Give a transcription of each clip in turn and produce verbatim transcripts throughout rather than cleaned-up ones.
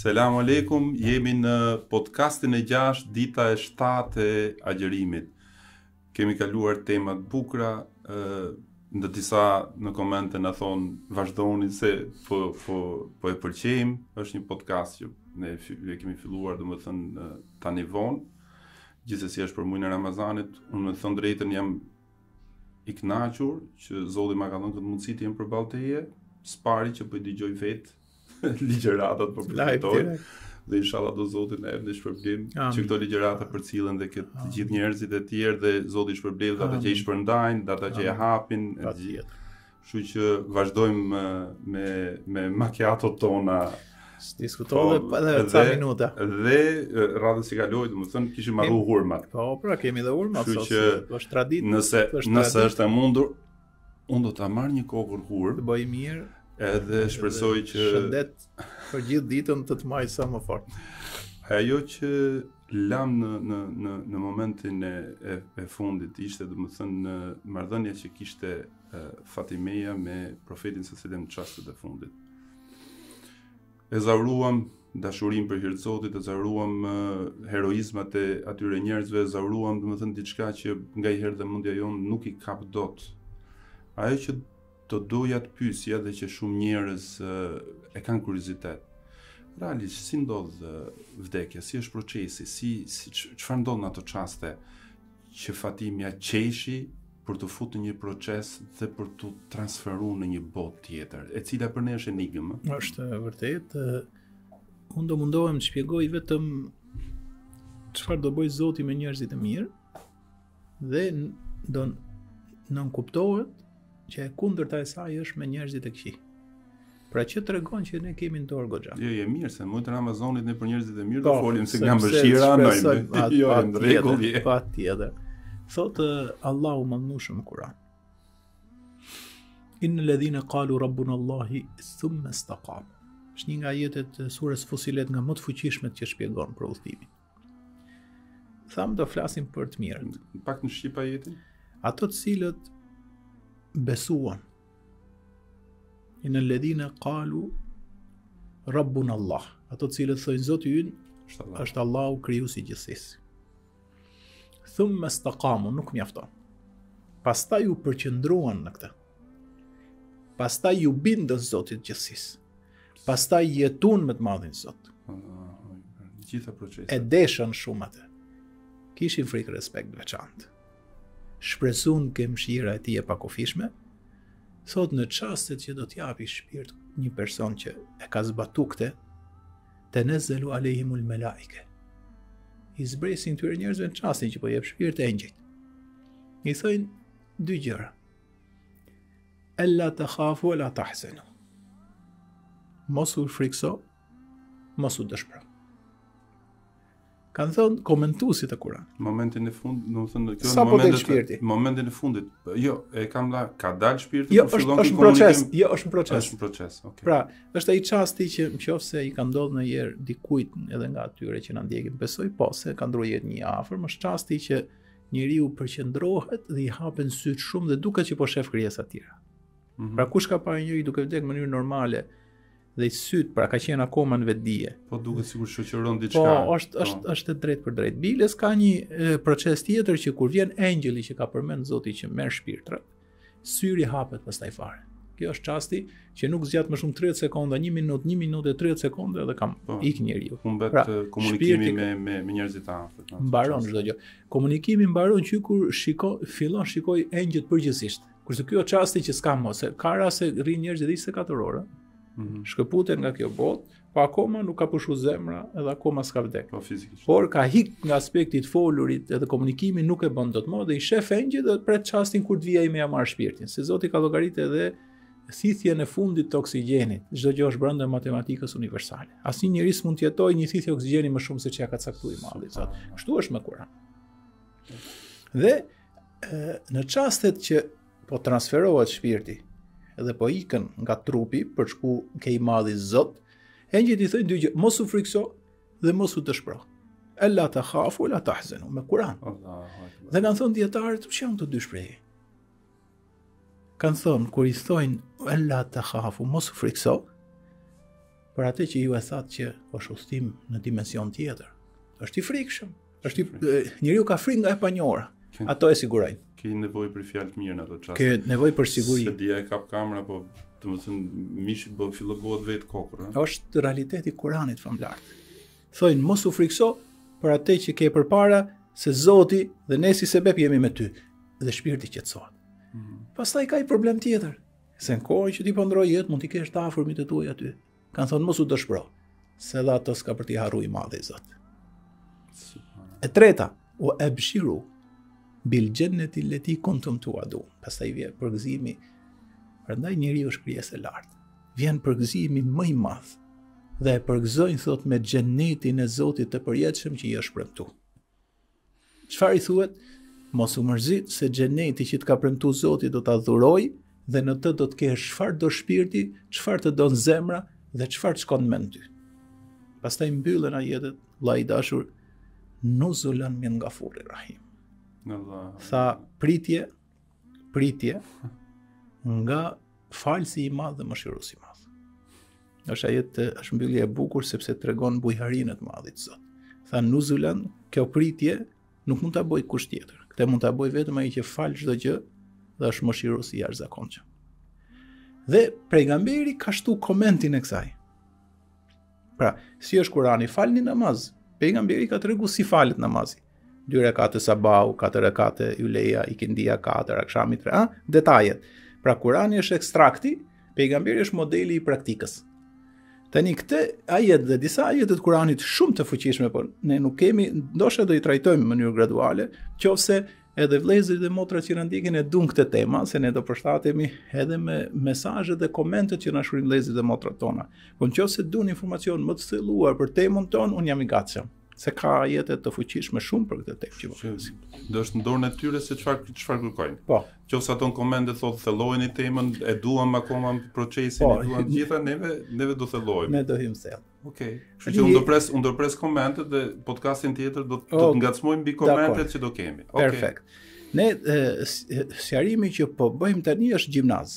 Selam aleikum, jemi në podcastin e gjashtë, dita e shtatë e agjerimit. Kemi kaluar temat bukura, në disa në komente na thonë vazhdoni se po, po, po e pëlqejmë. Është një podcast që ne e kemi filluar, domethënë tani vonë. Gjithsesi është për muajin e Ramazanit. Unë me thënë drejtën jam i kënaqur që Zoti ma ka dhënë këtë mundësi të jem përballë teje, spari që po i dëgjoj vetë ligjëratat po përfitoj. Dhe inshallah do Zoti na jep në shpërblim që këto ligjërata përcillen dhe këtë të gjithë njerëzit e tjerë dhe Zoti shpërblet ata që i shpërndajnë, ata që e hapin e gjithë. Kështu që vazhdojmë me me macchiato tona. Diskutove edhe ca minuta. Dhe radhës si kaloi, domethënë kishim marrë hurmat. Po, pra kemi dhe hurmat sot. Kështu që është traditë. Nëse nëse është e mundur, unë do ta marr një kokër hurm. Të bëj mirë. Edhe shpresoj që shëndet për gjithë ditën të të maj sa më fort. Ajo që lam në në në në momentin e e, e fundit ishte domethënë marrëdhënia që kishte e, Fatimeja me profetin sallallahu alajhi wasallam në çastet e fundit. E zauruam dashurinë për hir të Zotit, e zauruam heroizmat e atyre njerëzve, e zauruam domethënë diçka që nganjëherë dhe mendja jonë nuk i kap dot. Ajo që të doja të pyesja dhe që shumë njerëz e kanë kuriozitet. Realisht si ndodh vdekja, si është procesi, si si çfarë ndodh në ato çaste që Fatimia qeshi për të futur në një proces dhe për të transferuar në një botë tjetër, e cila për ne është enigmë. Është vërtet, unë do mundohem të shpjegoj vetëm çfarë do bëj Zoti me njerëzit e mirë dhe do nën kuptohet që e kundërta e saj është me njerëzit e këqij. Pra që tregon që ne kemi në dorë goxha. Jo, je mirë se muajin e Ramazanit ne për njerëzit e mirë do folim se nga mëshira ndaj. Jo, në rregull je. Patjetër. Thotë Allahu mëndnushëm në Kur'an. Innal ladhina qalu rabbuna Allahi thumma istaqamu. Është një nga ajetet e surës Fusilet nga më të fuqishmet që shpjegon për udhëtimin. Tham do flasim për të mirët. Pak në shqip ajetin. Ato të cilët besuan. Innal ladhina qalu rabbuna Allah. Ato të cilët thojnë Zoti ynë është Allahu krijuesi i gjithësisë. Thumma istaqamu, nuk mjafton. Pastaj u përqendruan në këtë. Pastaj ju bindën Zotit të gjithësisë. Pastaj jetuan me të madhin Zot. Gjitha procesi. E deshën shumë atë. Kishin frikë respekt veçantë. Shpresun ke mëshira e tij e pakufishme, thot në çastet që do t'japi shpirt një person që e ka zbatu këtë, tenezzelu alehimul melaike. I zbresin këtyre njerëzve në çastin që po jep shpirt e engjëjt. I thojnë dy gjëra. Alla takhafu wala tahzanu. Mos u frikso, mos u dëshpëro. Kanë thënë komentuesit e Kur'an. Momentin e fundit, domethënë kjo në momentin e momentin e fundit. Jo, e kam la, ka dalë shpirti, jo, po fillon është proces, jo, është një proces. Është një proces, okay. Pra, është ai çasti që nëse i ka ndodhur ndonjëherë dikujt edhe nga atyre që na ndjekin, besoj po se ka ndruar jetë një afër, është çasti që njeriu përqendrohet dhe i hapen syt shumë dhe duket që po shef krijesa të tjera. Mm-hmm. Pra kush ka parë njëri duke vdekur në mënyrë normale dhe i syt pra ka qenë akoma në vetdije. Po duket sikur shoqëron diçka. Po, është është është drejt për drejt. Biles ka një e, proces tjetër që kur vjen engjëlli që ka përmend Zoti që merr shpirtrat, syri hapet pastaj fare. Kjo është çasti që nuk zgjat më shumë tridhjetë sekonda, një minutë, një minutë e tridhjetë sekonda dhe kam po, ik njeriu. Humbet pra, komunikimi shpirti, me me me njerëzit e afërt. Mbaron çdo gjë. Komunikimi mbaron që kur shiko fillon shikoj engjëjt përgjithsisht. Kurse ky është çasti që s'ka më, se ka raste rrin njerëz deri njëzet e katër orë. Mm-hmm. Shkëputen nga kjo botë, po akoma nuk ka pushu zemra edhe akoma s'ka vdek. Po fizikisht. Por ka hik nga aspekti i folurit edhe komunikimi nuk e bën dot më dhe i shef engjëj dhe pret çastin kur të vijë ai me ja marr shpirtin. Se Zoti ka llogaritë edhe thithjen e fundit të oksigjenit. Çdo gjë është brenda matematikës universale. Asnjë njerëz mund të jetojë një thithje oksigjeni më shumë se çka ka caktuar Malli Zot. Kështu është me Kur'an. Dhe e, në çastet që po transferohet shpirti edhe po ikën nga trupi për shku ke i madhi Zot, engjëjt i thënë dy gjë, mos u frikso dhe mos u dëshpëro. Alla takhafu wala tahzanu me Kur'an. Dhe kanë thënë dietarët, ç'është janë të dy shprehje? Kanë thënë kur i thojnë alla takhafu, mos u frikso, për atë që ju e thatë që është udhtim në dimension tjetër. Është i frikshëm. Është i, njeriu ka frikë nga e panjohura. Ato e sigurojnë. Ke nevojë për fjalë të mira në ato çaste. Ke nevojë për siguri. Se dia e kap kamera, po domethënë mishi bë fillo bëhet vetë kokër, ëh. Është realiteti i Kuranit famlar. Thojnë mos u frikso për atë që ke përpara, se Zoti dhe ne si sebeb jemi me ty dhe shpirti qetësohet. Mm. Pastaj ka i problem tjetër. Se në kohën që ti po ndroj jetë, mund t'i kesh të afërmit e tuaj aty. Kanë thonë mos u dëshpëro, se dha ato s'ka për t'i harruar i madhi Zot. E treta, o ebshiru bil jannati allati kuntum tu'adun. Pastaj vjen përgëzimi. Prandaj njeriu është krijesë e lartë. Vjen përgëzimi më i madh dhe e përgëzojnë thot me xhenetin e Zotit të përjetshëm që i është premtuar. Çfarë i thuhet? Mos u mërzit se xheneti që të ka premtuar Zoti do ta dhuroj dhe në të do të kesh çfarë do shpirti, çfarë të don zemra dhe çfarë të shkon mend ty. Pastaj mbyllen ajetet, vllai i dashur, nuzulan min ghafurir rahim. Allah. Tha pritje, pritje nga falsi i madh dhe mëshiruesi i madh. Është ajet, është mbyllje e bukur sepse tregon bujarinë të madhit Zot. Tha nuzulan, kjo pritje nuk mund ta bëj kush tjetër. Këtë mund ta bëj vetëm ai që fal çdo gjë dhe është mëshiruesi i jashtëzakonshëm. Dhe pejgamberi ka shtu komentin e kësaj. Pra, si është Kurani, falni namaz. Pejgamberi ka tregu si falet namazi. Dy rekate sabau, katër rekate yleja, ikindia katër, akşami tre, a? Detajet. Pra Kurani është ekstrakti, pejgamberi është modeli i praktikës. Tani këtë ajet dhe disa ajetet të Kuranit shumë të fuqishme, por ne nuk kemi, ndoshta do i trajtojmë në mënyrë graduale, qofse edhe vëllezërit dhe motrat që na ndjekin e duan këtë tema, se ne do përshtatemi edhe me mesazhet dhe komentet që na shkruajnë vëllezërit dhe motrat tona. Po nëse duan informacion më të thelluar për temën tonë, un jam i gatshëm, se ka ajete të fuqishme shumë për këtë temë që po flasim. Do është në dorën e tyre se çfarë çfarë kërkojnë. Po. Qofse ato në komente thotë thellojeni temën, e duam akoma procesin, po, e duam gjitha, neve neve do thellojmë. Ne do hym thell. Okej. Kështu që unë do pres, unë do pres komentet dhe podcastin tjetër do do të ngacmojmë mbi komentet që do kemi. Okej. Perfekt. Ne sqarimi që po bëjmë tani është gjimnaz.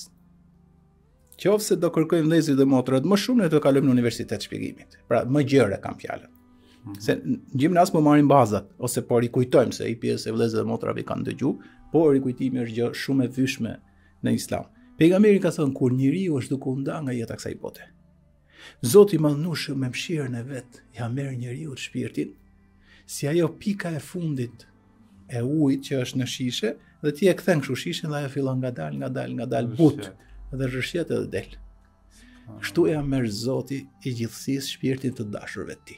Qofse do kërkojmë vëllezërit dhe motrat më shumë, ne do kalojmë në universitet shpjegimit. Pra më gjëre kam fjalën. Mm-hmm. Se në gjimnaz po marrim bazat ose po rikujtojmë se ai pjesë e vëllezërve dhe motrave kanë dëgjuar, por rikujtimi është gjë shumë e vyshme në Islam. Pejgamberi ka thënë kur njeriu është duke u nda nga jeta kësaj bote, Zoti i Madhnushëm me mëshirën e vet ja merr njeriu shpirtin, si ajo pika e fundit e ujit që është në shishe dhe ti e kthen kështu shishen dhe ajo fillon ngadal, ngadal, ngadal but dhe rrëshjet edhe del. Kështu ja merr Zoti i gjithësisë shpirtin të dashurve të tij.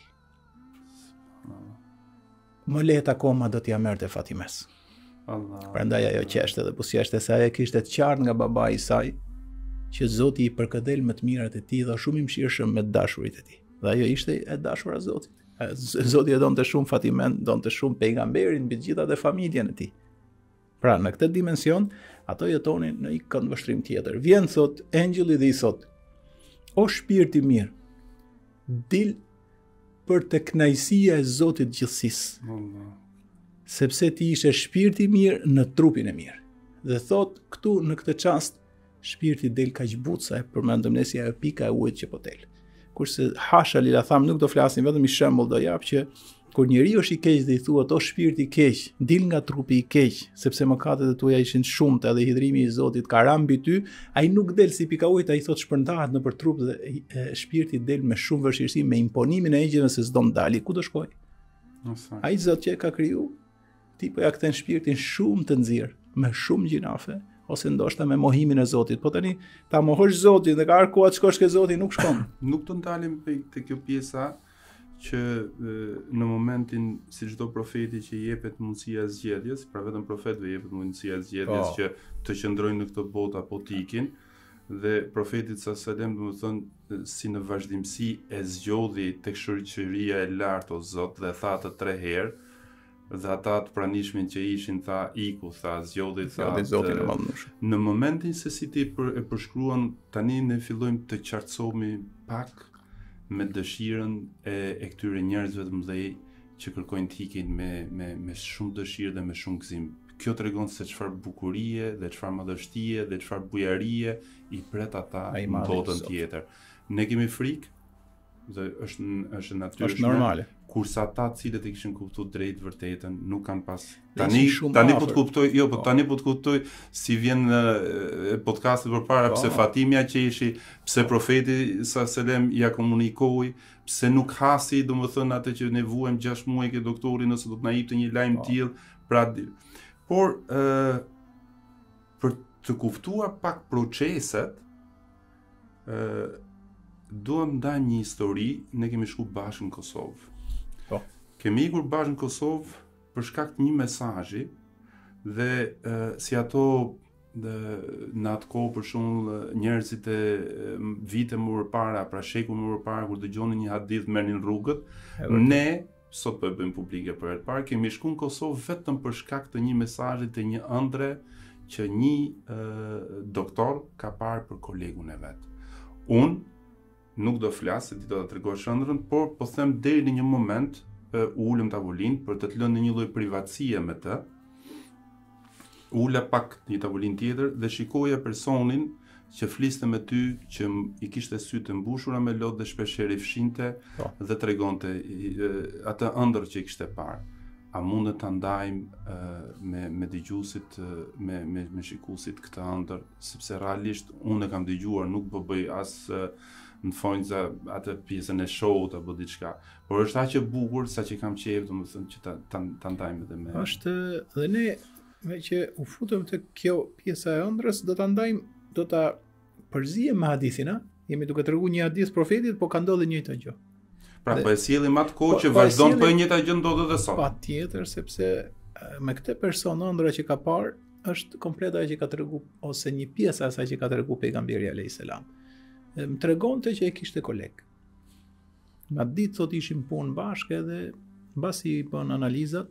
Më lehtë akoma do t'ja merrte Fatimes. Allah. Prandaj ajo qeshte dhe buzëqeshte se ajo kishte të qartë nga babai i saj që Zoti i përkëdel me të mirat e tij dhe shumë i mëshirshëm me dashurit e tij. Dhe ajo ishte e dashura e Zotit. Zoti e donte shumë Fatimen, donte shumë pejgamberin mbi të gjitha dhe familjen e tij. Pra në këtë dimension ato jetonin në një këndvështrim tjetër. Vjen thot engjëlli dhe i thot: "O shpirt i mirë, dil për të kënaqësia e Zotit gjithësisë. Allah. Sepse ti ishe shpirti i mirë në trupin e mirë." Dhe thot këtu në këtë çast shpirti del kaq butë sa e përmendëm ne si ajo pika e ujit që po del. Kurse hasha lila tham nuk do flasim, vetëm i shembull do jap që kur njeriu është i keq dhe i thuhet o shpirti i keq, dil nga trupi i keq, sepse mëkatet e tuaja ishin shumëta dhe hidhrimi i Zotit ka rënë mbi ty, ai nuk del si pika ujit, ai thot shpërndahet nëpër trup dhe e, shpirti del me shumë vështirësi, me imponimin e engjëllve se s'do ndali, ku do shkoj? Ai Zot që e ka kriju, ti po ja kthen shpirtin shumë të nxirr, me shumë gjinafe, ose ndoshta me mohimin e Zotit. Po tani ta mohosh Zotin dhe ka arkuat shkosh ke Zoti nuk shkon. Nuk të ndalim te kjo pjesa që në momentin si çdo profeti që jepet mundësia e zgjedhjes, pra vetëm profetëve jepet mundësia e zgjedhjes oh. që të qëndrojnë në këtë botë apo të ikin, dhe profetit sa selam domethënë si në vazhdimsi e zgjodhi tek shoqëria e lartë o Zot dhe tha të tre herë, dhe ata të pranishmin që ishin tha iku, tha zgjodhi, tha Zotin e Madhnushëm. Në momentin se si ti për, e përshkruan, tani ne fillojmë të qartësohemi pak me dëshirën e, e këtyre njerëzve të mëdhej që kërkojnë të ikin me, me, me shumë dëshirë dhe me shumë gëzim. Kjo tregon se çfarë bukurie dhe çfarë madhështie dhe çfarë bujarie i pret ata në botën tjetër. Ne kemi frikë, dhe është është natyrshme. Është normale. Kurse ata të cilët e kishin kuptuar drejt vërtetën nuk kanë pas. Dhe Tani ishin shumë tani po afër. të kuptoj, jo, po Po. tani po të kuptoj si vjen e, podcasti përpara, Po. pse Fatimia qeshi, pse profeti sa selam ja komunikoi, pse nuk hasi, domethënë atë që ne vuajm gjashtë muaj ke doktori nëse do të na jepte një lajm Po. tillë, pra di- por ë për të kuptuar pak proceset, ë duam ndaj një histori, ne kemi shku bashkë në Kosovë. Po. Kemi ikur bashkë në Kosovë për shkak të një mesazhi dhe uh, si ato dhe, në atë kohë për shembull njerëzit e e, vite më përpara, pra shekuj më përpara kur dëgjonin një hadith merrnin rrugët, ne sot po e bëjmë publike për herë të parë, kemi shku në Kosovë vetëm për shkak të një mesazhi të një ëndre që një uh, doktor ka parë për kolegun e vet. Unë nuk do flas se ti do ta tregosh ëndrrën, por po them deri në një moment uh, u ulëm tavolinë për të të lënë në një lloj privatësie me të. Ula pak në një tavolinë tjetër dhe shikoja personin që fliste me ty, që m- i kishte sytë të mbushura me lot dhe shpeshherë i fshinte Po. dhe tregonte i- e, atë ëndër që i kishte parë. A mundet ta ndajmë uh, me me dëgjuesit, uh, me me me shikuesit këtë ëndër, sepse realisht unë e kam dëgjuar, nuk po bëj as uh, në fond atë pjesën e show-ut apo diçka, por është aq e bukur sa që kam qejf, domethënë që ta ta, ta ndajmë edhe me. Është dhe ne me që u futëm të kjo pjesa e ëndrës, do ta ndajmë, do ta përzijem me hadithin, a? Jemi duke treguar një hadith profetit, po ka ndodhur njëjta gjë. Pra Dhe- po e sjellim atë kohë Po- që po e vazhdon sjellim- po e njëjta gjë ndodhet edhe sot. Patjetër, sepse e, me këtë person ëndra që ka parë është komplet ajo që ka tregu ose një pjesë e asaj që ka tregu pejgamberi alayhis salam. E, Më tregonte që e kishte koleg. Nga ditë thot ishim punë bashkë edhe mbasi i bën analizat,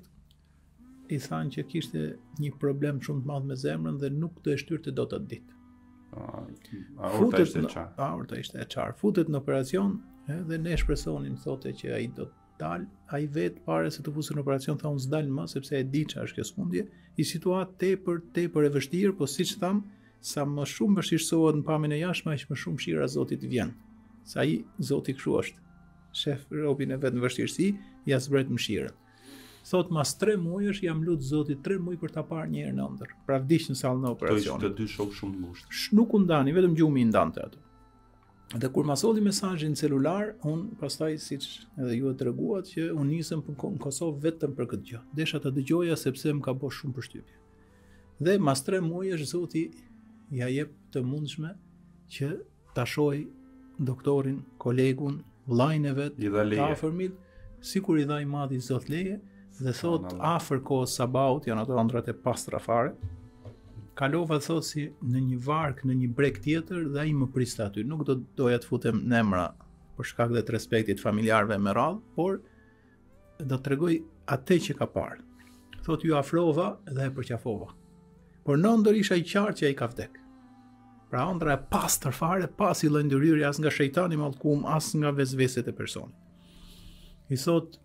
i thanë që kishte një problem shumë të madh me zemrën dhe nuk do e shtyrte dot atë ditë. A, a urta Futet ishte në, çfarë? a, urta ishte e qartë. Futet në operacion, edhe ne shpresonim thote që ai do të dal, ai vetë pare se të fuset në operacion tha unë s'dal më sepse e di çfarë është kjo smundje, i situatë tepër tepër e vështirë, po siç tham, sa më shumë vështirësohet në pamjen e jashtme, aq më shumë shira Zotit vjen. Sa ai Zoti kështu është. Shef robin e vet në vështirësi, ja zbret mëshirën. Thot mas tre muajsh jam lut Zotit tre muaj për ta parë një herë në ëndër. Pra vdiq në sallën e To operacionit. ishte dy shok shumë të ngushtë. Sh- Nuk u ndani, vetëm gjumi i ndante ato. Dhe kur ma solli mesazhin celular, un pastaj siç edhe ju e treguat që un nisëm për në Kosovë vetëm për këtë gjë. Desha ta dëgjoja sepse më ka bërë shumë përshtypje. Dhe mas tre muajsh Zoti ja jep të mundshme që ta shohë doktorin, kolegun, vllajën e vet, I dha të leje. afërmit, sikur i dha i madhi Zot leje, dhe thot Subhanallah. afër kohës sabaut, janë ato ëndrat e pastra fare. Kalova thot si në një vark, në një breg tjetër dhe ai më priste aty. Nuk do doja të futem në emra për shkak dhe të respektit familjarëve me radhë, por do të tregoj atë që ka parë. Thot ju afrova dhe e përqafova. Por në ëndër isha i qartë që ai ka vdek. Pra ëndra e pastër fare, pas i lloj ndërhyrje as nga shejtani mallkum, as nga vezveset e personit. I thot,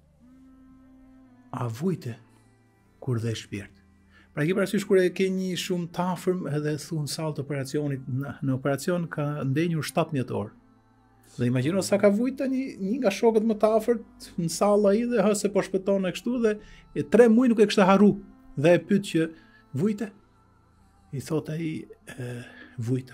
a vujte kur dhe shpirt. Pra ki parasysh kur e ke një shumë të afërm edhe thun sallë të operacionit, në, në operacion ka ndenjur shtatëmbëdhjetë orë. Dhe imagjino sa ka vujt tani një nga shokët më të afërt në sallë ai dhe ha se po shpëton e kështu dhe e tre muaj nuk e kishte harru. Dhe e pyet që vujte? I thot ai e, vujta.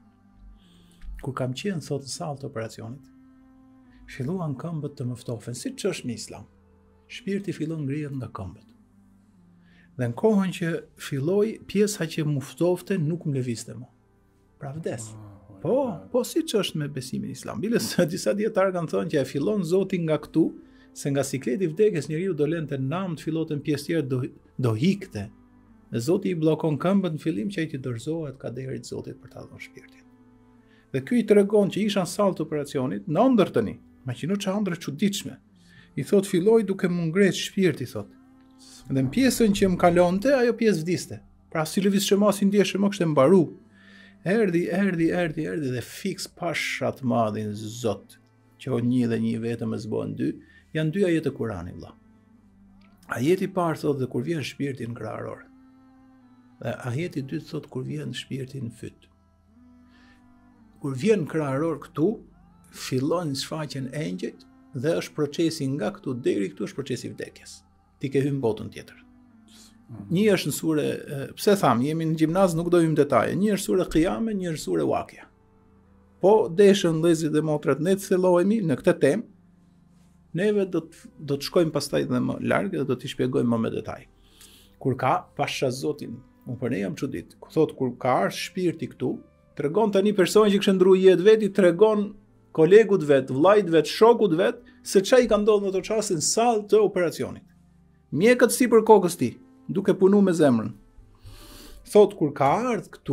Kur kam qenë thot në sallë të operacionit, filluan këmbët të më ftofen, si që është në islam. Shpirti fillon ngrihet nga këmbët. Dhe në kohën që filloi, pjesa që më ftofte nuk më lëvizte më. Pra vdes. Po, po si që është me besimin islam. Bile se disa dietarë kanë thënë që e fillon Zoti nga këtu, se nga sikleti vdekjes njeriu do lente nam të filloten pjesë tjetër do, do hikte. Dhe Zoti i bllokon këmbët në fillim që ai të dorëzohet kaderit Zotit për ta dhënë shpirtin. Dhe ky i tregon që isha në sallë të operacionit, në ëndër tani, imagjino çfarë ëndër çuditshme. I thot filloi duke më ngret shpirti, thot. Dhe në pjesën që më kalonte, ajo pjesë vdiste. Pra si lëvizshë më, si ndjeshë më, kishte mbaru. Erdi, erdi, erdi, erdi dhe fiks pashat madhin Zot, që o një dhe një vetëm e zbohen dy, janë dy ajete Kurani, vlla. Ajeti i parë thot dhe kur vjen shpirti në krahëror. Dhe ajeti i dytë thot kur vjen shpirti në fyt. Kur vjen krahëror këtu, fillon shfaqjen e engjëjt dhe është procesi nga këtu deri këtu është procesi i vdekjes. Ti ke hyrë në botën tjetër. Një është në sure, pse tham, jemi në gjimnaz, nuk do hym detaje. Një është sure Qiyame, një është sure Wakia. Po deshën vëllezërit dhe motrat ne të thellohemi në këtë temë, neve do të do të shkojmë pastaj edhe më larg dhe do t'i shpjegojmë më me detaj. Kur ka pasha Zotin, unë për ne jam çudit. Ku thot kur ka ardhur shpirti këtu, tregon tani personi që kishte ndruar jetë veti, tregon kolegut vet, vllajt vet, shokut vet se çai ka ndodhur në ato çaste në sallë të operacionit. Mjekët sipër kokës ti, duke punu me zemrën. Thot kur ka ardhur këtu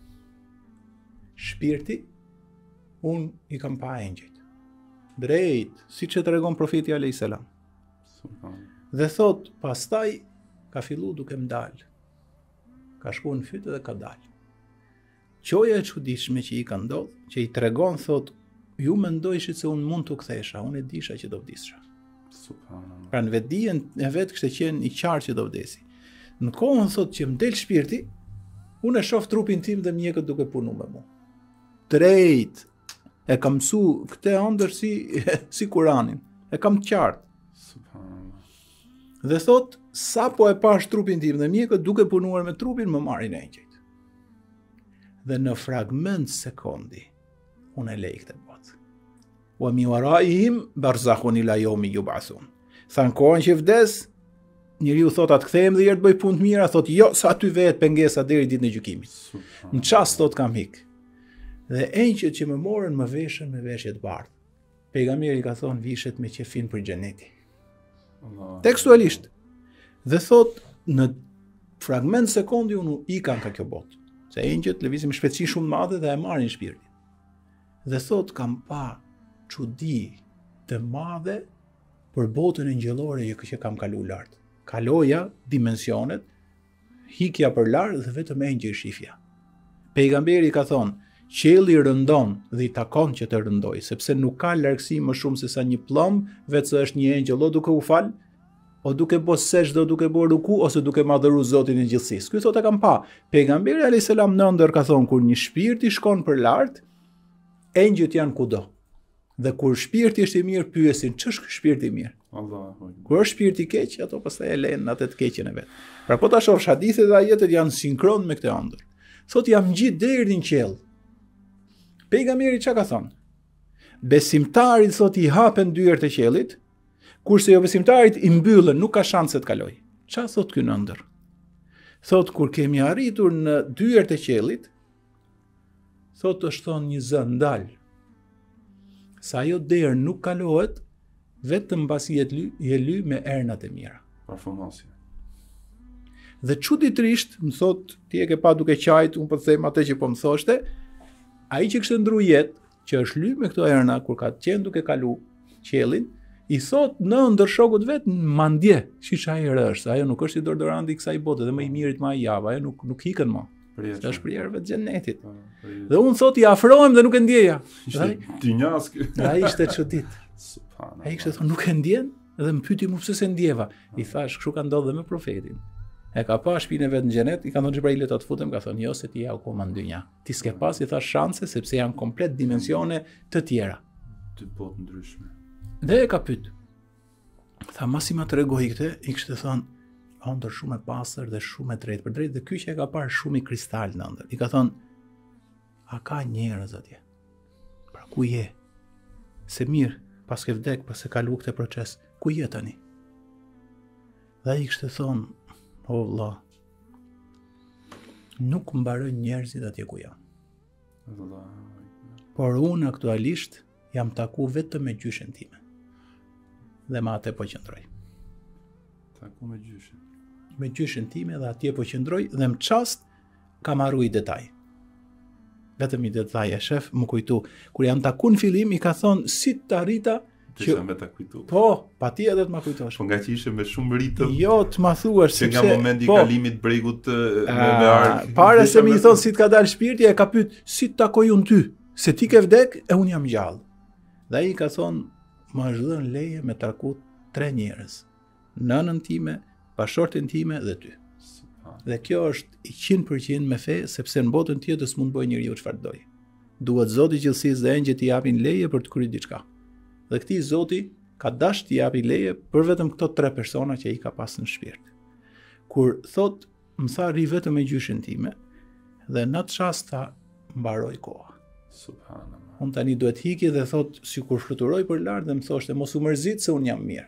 shpirti, unë i kam pa engjëjt. Drejt, si që të regon profeti alayhis salam. Dhe thot, pastaj ka fillu duke mdal. Ka shku në fytë dhe ka dal. Qoja e çuditshme që i ka ndodh, që i tregon, thot, ju mendojshit se unë mund të kthesha, unë e disha që do vdisha. Pra në vetdijen e vet kishte qenë i qartë që do vdesi. Në kohën thot që më del shpirti, unë e shoh trupin tim dhe mjekët duke punu me mua. Drejt, e kam mësu këtë ëndër si, si Kuranin, e kam të qartë. Dhe thot, sa po e pash trupin tim dhe mjekët duke punuar me trupin, më marrin engjëjt. Dhe në fragment sekondi, unë e lej këtë botë. Wa mi waraihim barzakhun ila yawmi yub'athun. Than kohën që vdes, njeriu thot atë kthehem dhe herë të bëj punë të mira, thot jo, sa aty vetë pengesa deri ditën e gjykimit. Në çast thot kam hik. Dhe engjëjt që më morën më veshën me veshje të bardhë. Pejgamberi ka thonë vishet me qefin për xheneti. Tekstualisht. Dhe thot në fragment sekundi unë ika nga kjo botë. Se engjëjt lëvizin me shpejtësi shumë të madhe dhe e marrin shpirtin. Dhe thot kam pa çudi të madhe për botën e ngjëllore që kam kalu lart. Kaloja dimensionet, hikja për lart dhe vetëm engjëj shifja. Pejgamberi ka thonë qielli rëndon dhe i takon që të rëndoj, sepse nuk ka largësi më shumë se sa një plomb, vetë se është një engjëll o duke u fal, o duke bo sejdë, o duke bo ruku, ose duke madhëru Zotin e gjithësisë. Ky thotë kam pa. Pejgamberi alayhis salam në ndër ka thonë kur një shpirti shkon për lart, engjëjt janë kudo. Dhe kur shpirti është i mirë, pyesin ç'është ky shpirti i mirë. Allahu. Kur është shpirti i keq, ato pastaj e lënë atë të keqen e vet. Pra po ta shohësh hadithet dhe ajetet janë sinkron me këtë ëndër. Thotë jam ngjit deri në qiell. Pejgamberi çka ka thonë? Besimtarit thot i hapen dyert e qiellit, kurse jo besimtarit i mbyllen, nuk ka shanse të kaloj. Ç'a thot ky nëndër? Thot kur kemi arritur në dyert e qiellit, thot është thonë një zë ndal. Sa ajo derë nuk kalohet, vetëm mbasi jetë ly, je ly me ernat e mira. Performansje. Dhe çuditërisht, më thot, ti e ke pa duke qajt, unë po të them atë që po më thoshte, ai që kishte ndru jetë, që është ly me këto erna, kur ka qenë duke kalu qiellin, i thot në ndër shokut vet mandje, shiç ai është, ajo nuk është i dordoranti i kësaj bote dhe më i mirit më ai java, ajo nuk nuk ikën më. Është është prjerëve të xhenetit. Dhe unë thot i afrohem dhe nuk e ndjeja. Dynjas ky. Ai ishte çudit. Subhanallahu. Ai kishte thonë nuk e ndjen dhe më pyeti mua pse se ndjeva. I thash kështu ka ndodhur me profetin. E ka pa shpinën e vet në xhenet, i ka thonë Xhibrail ta të futem, ka thonë jo se ti ja akoma në dynja. Ti s'ke pas i thash shanse sepse janë komplet dimensione të tjera. Të botë ndryshme. Dhe e ka pyet. Tha masi ma tregoi këtë, i kishte thonë ëndër shumë e pastër dhe shumë e drejtë për drejtë dhe ky që e ka parë shumë i kristal në ëndër. I ka thonë a ka njerëz atje? Pra ku je? Se mirë, pas ke vdek, pas e kalu këtë proces, ku je tani? Dhe i kishte thonë o Allah, nuk mbarojnë njerëzit atje ku janë. Allah. Por unë aktualisht jam taku vetëm me gjyshen time. Dhe ma atë po qëndroj. Taku me gjyshen. Me gjyshen time dhe atje po qëndroj dhe më çast kam harru i detaj. Vetëm i detaj e shef më kujtu. Kur jam taku në fillim i ka thonë si të arrita që me ta kujtu. Po, patjetër të ma kujtosh. Po nga që ishe me shumë ritëm. Jo, të ma thuash se nga momenti i po, kalimit bregut me, me ardh. Para se më i thon si të ka dalë shpirti, e ka pyet si të takoj unë ty, se ti ke vdek e unë jam gjallë. Dhe ai ka thonë, më është dhënë leje me taku tre njerëz. Nënën time, bashortin time dhe ty. Dhe kjo është i qind për qind me fe, sepse në botën tjetër s'mund bëj njeriu çfarë doj. duhet Zoti i gjithësisë dhe engjëjt t'i japin leje për të kryer diçka. Dhe këtij Zoti ka dash t'i japi leje për vetëm këto tre persona që ai ka pasur në shpirt. Kur thot, më tha rri vetëm me gjyshin time, dhe në atë çast tha mbaroi koha. Subhanallah. Unë tani duhet hiki dhe thot, sikur fluturoj për lart dhe më thoshte mos u mërzit se unë jam mirë.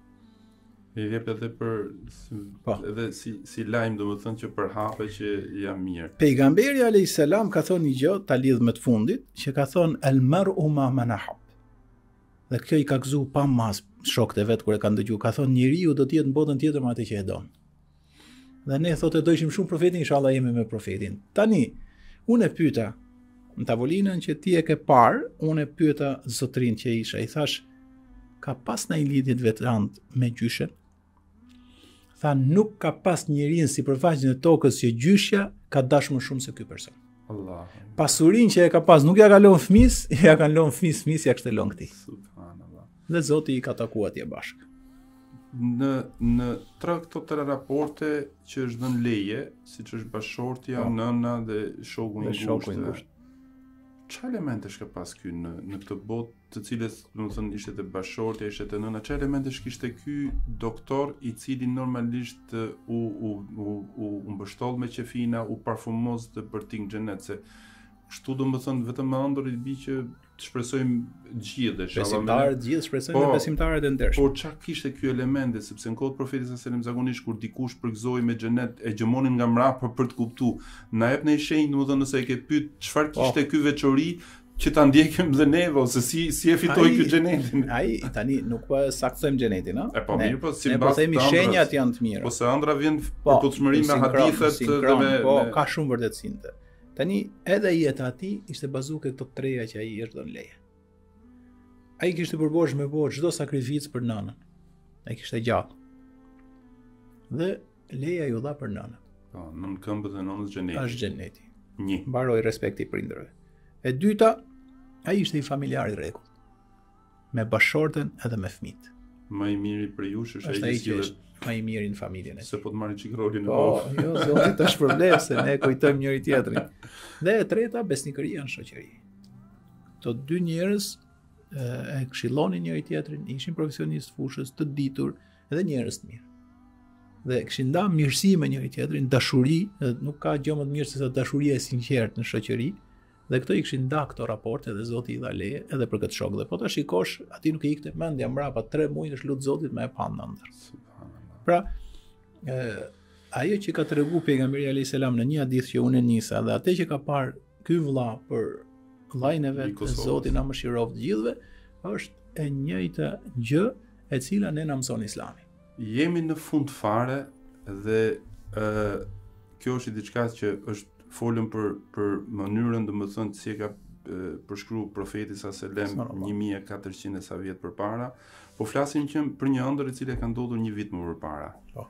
I jep edhe për Po. edhe si si lajm domethënë që përhape që jam mirë. Pejgamberi alayhis salam ka thonë një gjë, ta lidh me të fundit, që ka thonë el mar'u ma man ahab. Dhe kjo i ka gëzu pa mas shokët e vet kur e kanë dëgjuar, ka thonë njeriu do të jetë në botën tjetër me atë që e don. Dhe ne thotë do ishim shumë profetin, inshallah jemi me profetin. Tani, unë e pyeta në tavolinën që ti e ke parë, unë e pyeta zotrin që isha, i thash, ka pas në i lidhjet veçantë me gjyshen? Tha, nuk ka pas njerin si përfaqen e tokës që gjyshja ka dash më shumë se ky person. Allah. Pasurinë që e ka pas nuk ja ka lënë fëmis, ja kanë lënë fëmis, fëmis ja kishte lënë këtij. Subhanallah. Dhe Zoti i ka takuar atje bashkë. Në në tre këto tre raporte që është dhënë leje, siç është bashortja, Po. nëna dhe shoku i Dhe shoku i ngushtë. ngushtë. Çfarë elementesh ka pas ky në në këtë botë, të cilës, domethënë, ishte të bashortja, ishte të nëna, çfarë elementesh kishte ky doktor i cili normalisht uh, u u u u, u mbështoll me qefina, u parfumoz të bërting xhenet, se kështu domethënë vetëm me ëndër i bi që të shpresojmë gjithë, Besimtarët gjithë shpresojnë Po, dhe besimtarët e ndershëm. por çka kishte ky elemente, sepse në kohët profetit sallallahu alajhi wasallam zakonisht kur dikush përgëzoi me xhenet e gjemonin nga mrapa për të kuptuar. Na jep në shenjë, domethënë nëse e ke pyet çfarë kishte ky veçori që ta ndjekim dhe neve ose si si e fitoi Ai- ky xhenetin. Ai tani nuk po e saktojmë xhenetin, a? E po Ne- mirë, po si ne po mbas themi të ëndrës, shenjat janë të mira. Po se ëndra vjen Po, për kutshmëri me sinkron, hadithet dhe sinkron, me, po, me ka shumë vërtetësinë. Tani edhe jeta e tij ishte bazuar ke këto treja që ai është dhënë leje. Ai kishte përbosh me bo çdo sakrificë për nënën. Ai kishte gjallë. Dhe leja ju dha për nënën. po, nën këmbët e nënës xhenetit. Është xheneti. Një. Mbaroi respekti prindërve. E dyta, ai ishte i familjar i rregullt. Me bashortën edhe me fëmijët. Më i miri për ju është Është ai ai që që sillet është më i miri në familjen e tij. se po të marrë çik rolin e Po, vaj. jo, zoti tash problem se ne kujtojmë njëri tjetrin. Dhe e treta, besnikëria në shoqëri. Këto dy njerëz e, e këshillonin njëri tjetrin, ishin profesionistë fushës, të ditur dhe njerëz të mirë. Dhe kishin nda mirësi me njëri tjetrin, dashuri, dhe nuk ka gjë më të mirë se sa dashuria e sinqertë në shoqëri. Dhe këto i kishin nda këto raporte dhe Zoti i dha leje edhe për këtë shok. Dhe po ta shikosh, aty nuk e ikte mendja mbrapa tre muaj është lut Zotit me e pa ndër. Subhanallah. Pra, e, ajo që ka tregu pejgamberi alayhis salam në një hadith që unë e nisa dhe atë që ka parë ky vëlla për vllajën e I vet, Kosovës. Zoti na mëshiroft të gjithëve, është e njëjta gjë e cila ne na mëson Islami. Jemi në fund fare dhe ë kjo është diçka që është folëm për për mënyrën domethënë si e ka e, përshkruar profeti sa selam Sallallahu. një mijë e katërqind e sa vjet përpara, po flasim që për një ëndër e cila ka ndodhur një vit më përpara. Po.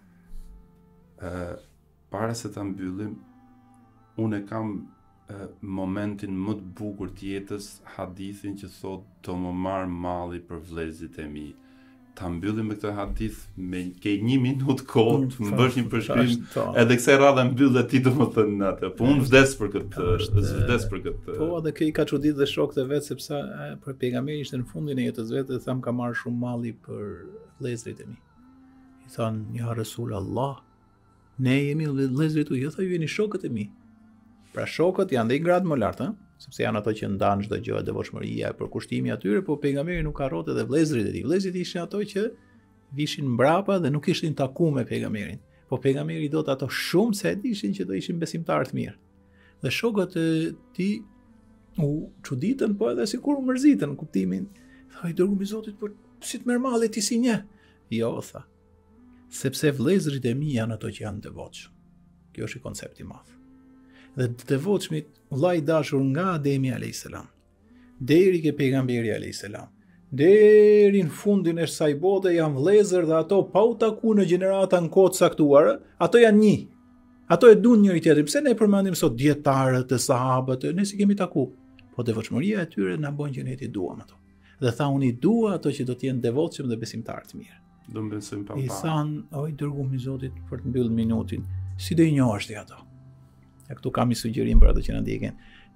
Ë para se ta mbyllim, unë e kam e, momentin më të bukur të jetës, hadithin që thotë do më marr malli për vëllezërit e mi. Ta mbyllim me këtë hadith me ke një minutë kohë të më bësh një përshkrim Po. edhe kësaj radhe mbyll dhe ti domethënë në atë. Po unë vdes për këtë, Është, vdes për këtë. Po, edhe kjo i ka çuditë dhe shokët e vet sepse e, për pejgamberi ishte në fundin e jetës vet dhe tham ka marrë shumë malli për vëllezërit e mi. I than, ja Rasul Allah, ne jemi vëllezërit tu, jo tha ju jeni shokët e mi. Pra shokët janë dhe i gradë më lartë, ëh? Sepse janë ato që ndanë çdo gjë, devotshmëria, përkushtimi atyre, po pejgamberi nuk harrote edhe vëllezërit e tij. Vëllezërit ishin ato që vishin mbrapa dhe nuk ishin takuar me pejgamberin. Po pejgamberi do të ato shumë se e dishin që do ishin besimtarë të mirë. Dhe shokët e tij u çuditën, po edhe sikur u mërzitën në kuptimin. Tha i dërguar i Zotit, po si të merr malli ti si një? Jo, tha. Sepse vëllezërit e mi janë ato që janë devotshëm. Kjo është i koncepti i madh. Dhe të devotshmit, vllai i dashur nga Ademi alayhis salam, deri ke pejgamberi alayhis salam, deri në fundin e kësaj bote janë vëllezër dhe ato pa u taku në gjenerata në kohë të caktuara, ato janë një. Ato e duan njëri tjetrin. Pse ne përmendim sot dietarët e sahabët, ne si kemi taku. Po devotshmëria e tyre na bën që ne ti duam ato. Dhe tha unë i dua ato që do të jenë devotshëm dhe besimtarë të mirë. Do mbesojmë pa I pa. than, oj dërguar i Zotit për të mbyllur minutin, si do i njohësh ti ato? Ja këtu kam një sugjerim për ato që na ndjekin.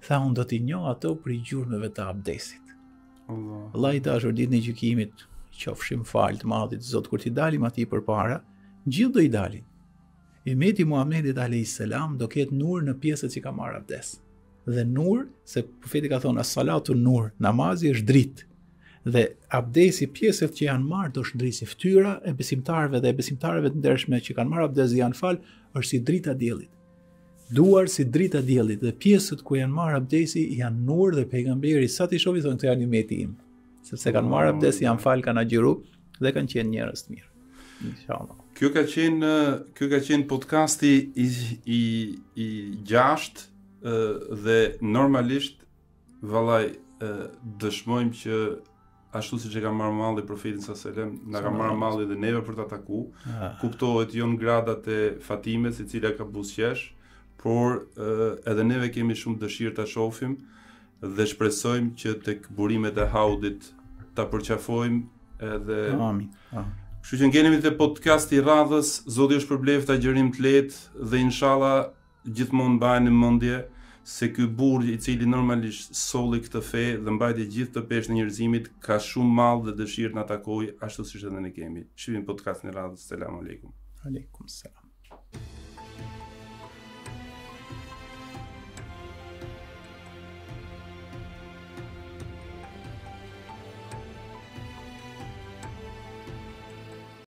Tha, unë do t'i njoh ato për i gjurmëve të abdesit. Allah. Allah i dashur, ditën e gjykimit, qofshim fal të madhit Zot, kur t'i dalim atij përpara, gjithë do i dalin. Imeti Muhamedit alayhis salam do ketë nur në pjesët që ka marrë abdes. Dhe nur, se profeti ka thonë as-salatu nur, namazi është dritë. Dhe abdesi, pjesët që janë marrë do shndrisi fytyra e besimtarëve dhe e besimtarëve të ndershme që kanë marrë abdes dhe janë fal, është si drita e diellit. Duar si drita e diellit dhe pjesët ku janë marrë abdesi janë nur dhe pejgamberi sa ti shohi thonë këto janë imeti im. Sepse kanë marrë abdes, janë fal, kanë agjëru dhe kanë qenë njerëz të mirë. Inshallah. Kjo ka qenë kjo ka qenë podcasti i i i gjashtë dhe normalisht vallai dëshmojmë që ashtu siç e ka marrë malli profeti sallallahu alajhi wasallam, na ka marrë malli dhe neve për ta taku. Ah. Kuptohet jo në gradat e Fatimes, e cila ka buzëqesh, por edhe neve kemi shumë dëshirë ta shohim dhe shpresojmë që tek burimet e haudit ta përqafojmë edhe. Amin. Ah. Kështu që ngenemi te podcasti i radhës, Zoti është përbleft agjërim të lehtë dhe inshallah gjithmonë mbajeni mendje se ky burr i cili normalisht solli këtë fe dhe mbajti gjithë të peshë në njerëzimit ka shumë mall dhe dëshirë të na takojë ashtu siç edhe ne kemi. Shihim podcastin e radhës. Selam aleikum. Aleikum selam.